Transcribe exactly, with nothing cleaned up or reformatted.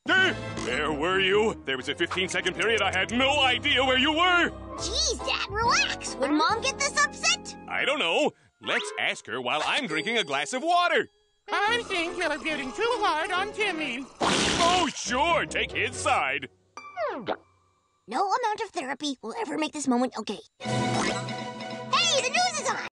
Eh, where were you? There was a fifteen-second period I had no idea where you were. Geez, Dad, relax. Would Mom get this upset? I don't know. Let's ask her while I'm drinking a glass of water. I think you're getting too hard on Timmy. Oh, sure. Take his side. No amount of therapy will ever make this moment okay.